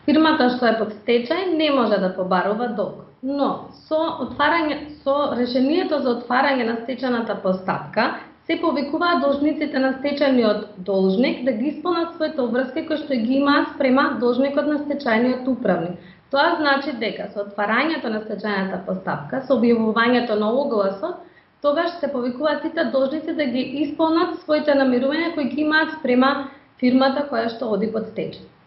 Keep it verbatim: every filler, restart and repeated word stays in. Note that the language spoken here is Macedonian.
фирмата што е под стечај не може да побарува долг. Но со отварање со решението за отварање на стечајната постапка се повикуваат должниците на стечајниот должник да ги исполнат своите обврски кои што ги имаат спрема должникот на стечајниот управник. Тоа значи дека со отварањето на стечајната постапка, со објавувањето на огласот, тогаш се повикуваат сите должници да ги исполнат своите намирувања кои ги имаат спрема фирмата која што оди под стечај.